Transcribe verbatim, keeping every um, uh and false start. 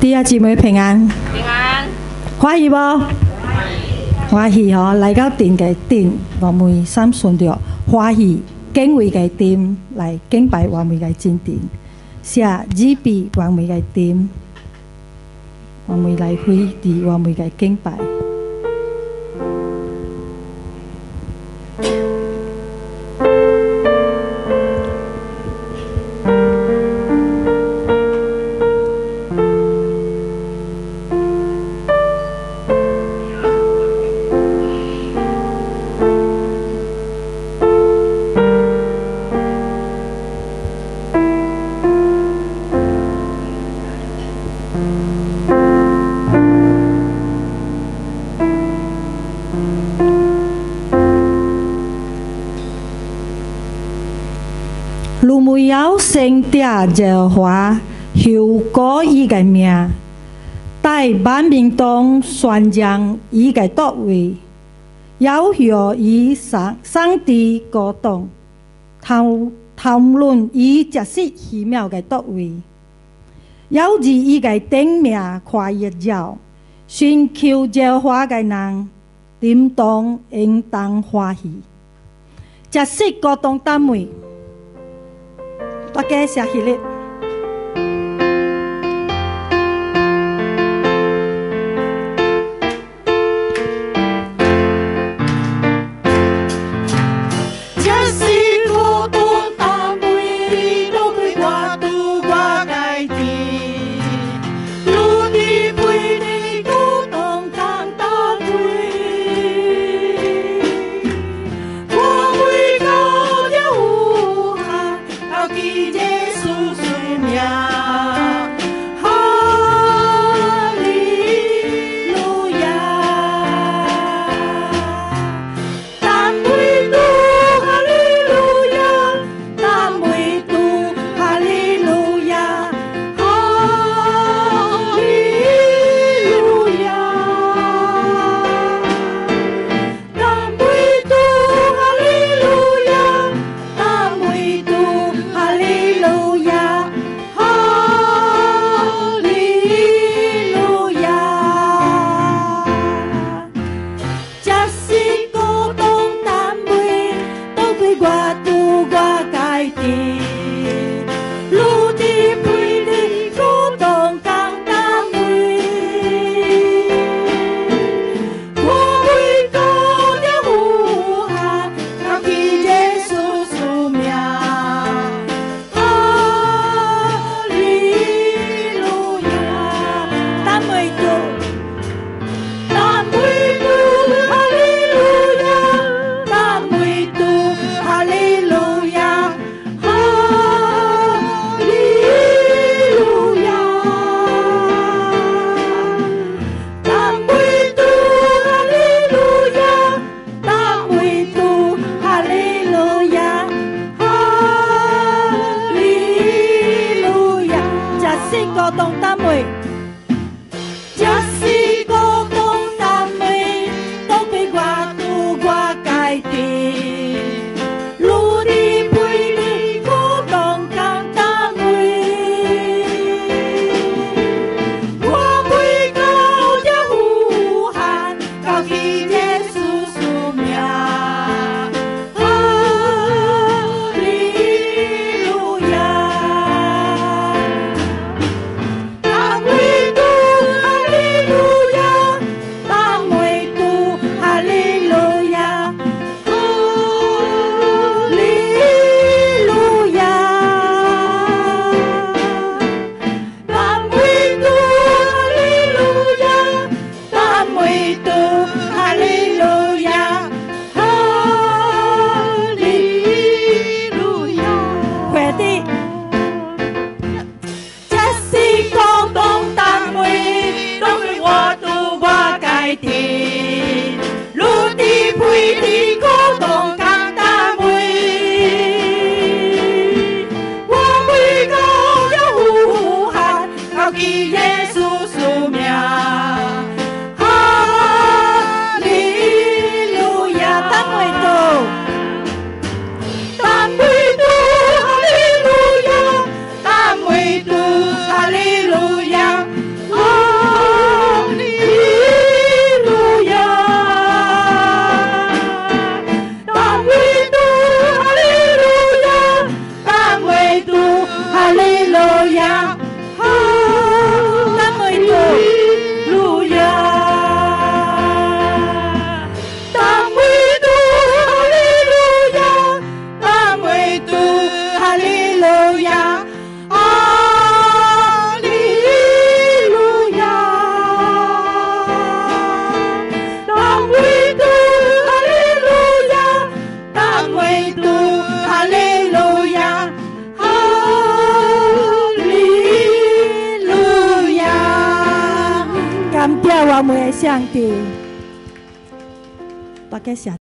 弟兄姊妹平安， 平安， 欢喜无？欢喜吼！来到殿嘅殿，我们三顺着欢喜敬畏嘅殿来敬拜我们嘅真殿，写字笔我们嘅殿，我们来回地我们嘅敬拜。如没有圣者耶和华求过伊个名，在万民中宣扬伊个作为，要求伊上上帝高动，讨讨论伊绝世奇妙个作为，要以伊个顶名夸耀了，寻求耶和华个人，点当应当欢喜，绝世高动单位。大家写起来。 哈利路亚，哈路亚，哈利路亚，当维度哈利路亚，当维度哈利路亚，哈利路亚，当维度哈利路亚，当维度哈利路亚。感谢我们的上帝，大家谢。